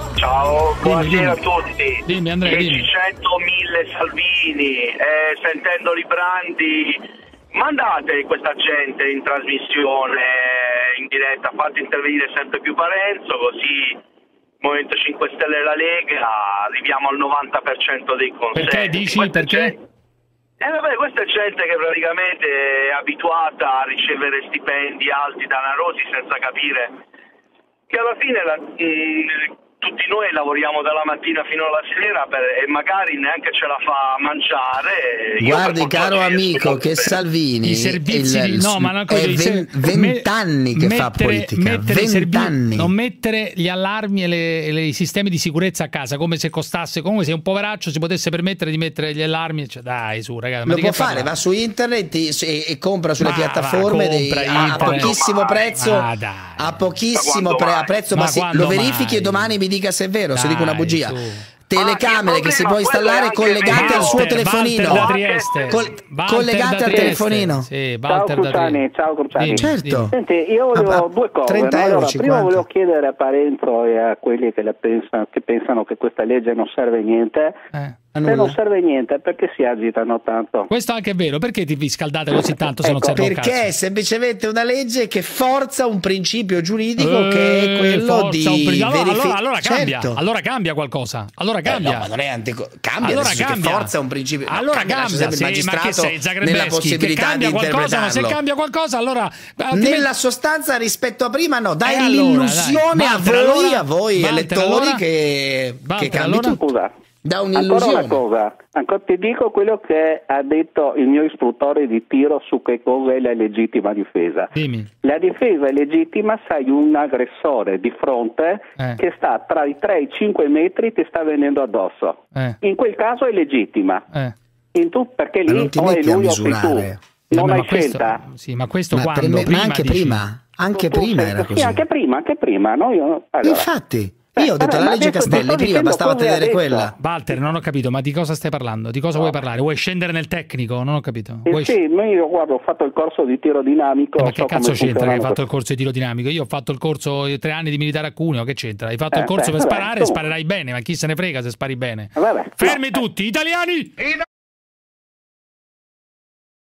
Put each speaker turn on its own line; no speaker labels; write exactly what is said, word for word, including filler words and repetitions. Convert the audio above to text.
Ciao, buonasera
dimmi.
a tutti.
Dimmi, Andrea, dimmi.
seicento mille Salvini, eh, sentendo Librandi, mandate questa gente in trasmissione, in diretta, fate intervenire sempre più Parenzo, così Movimento cinque Stelle e la Lega arriviamo al novanta per cento dei consensi.
Perché dici?
Questa
Perché?
Gente... Eh vabbè, questa è gente che praticamente è abituata a ricevere stipendi alti danarosi senza capire che alla fine la, mh, tutti noi lavoriamo dalla mattina fino alla sera per, e magari neanche ce la fa mangiare.
Guardi, caro amico, che Salvini
i servizi
il,
di, no, ma non
è vent'anni che
mettere,
fa politica, vent'anni.
Non mettere gli allarmi e, le, e le, i sistemi di sicurezza a casa, come se costasse, comunque se un poveraccio si potesse permettere di mettere gli allarmi, cioè, dai su ragazzi.
Lo può fare, va su internet e, e compra sulle ma piattaforme va, dei, a, a pochissimo prezzo,
ah,
a pochissimo pre, a prezzo, ma, ma si, lo verifichi mai? E domani mi dica se è vero, dai, se dico una bugia. Su. Telecamere che si può installare collegate al suo telefonino, Col collegate al telefonino.
Sì, ciao Cruciani, ciao Cruciani.
Certo.
Senti, io volevo
a, a
due cose.
trenta
allora,
euro,
prima volevo chiedere a Parenzo e a quelli che, la pensano, che pensano che questa legge non serve a niente.
Eh.
Se non serve niente, perché si agitano tanto?
Questo anche è vero, perché ti scaldate così tanto se ecco, non serve un cazzo?
Perché è semplicemente una legge che forza un principio giuridico eh, che è quello di
allora, allora, allora cambia, certo. allora cambia qualcosa. Allora cambia.
Eh, no, ma non è antico, cambia,
allora
cambia. Che forza un principio.
Allora
no,
cambia,
cambia
sì,
il magistrato
ma che sei
nella possibilità di interpretarlo.
Se cambia qualcosa, allora
nella sostanza rispetto a prima no, dai eh, l'illusione allora, a voi, allora, a voi Walter, elettori
allora,
che
Walter,
che cambi tutto.
Scusa.
Da un'illusione.
Ancora una cosa, ancora ti dico quello che ha detto il mio istruttore di tiro su che cosa è la legittima difesa.
Dimmi.
La difesa è legittima se hai un aggressore di fronte eh. che sta tra i tre e i cinque metri ti sta venendo addosso. Eh. In quel caso è legittima. Eh. In tu, perché lì o è lui o sei tu. Non hai scelta.
Sì, ma questo
ma
quando?
Me,
prima
ma anche
dici...
prima, anche tu prima sei, era così.
Sì, anche prima, anche prima. No? Io, allora.
Infatti. Io ho detto
eh,
la legge Castelli, prima bastava tenere quella.
Walter, non ho capito, ma di cosa stai parlando? Di cosa no. vuoi parlare? Vuoi scendere nel tecnico? Non ho capito.
Eh
Vuoi...
Sì, io guarda, ho fatto il corso di tiro dinamico.
Eh, ma che
so
cazzo c'entra che hai fatto il corso di tiro dinamico? Io ho fatto il corso tre anni di militare a Cuneo, che c'entra? Hai fatto eh, il corso beh, per vabbè, sparare, tu... sparerai bene, ma chi se ne frega se spari bene.
Vabbè,
Fermi
no.
tutti, italiani!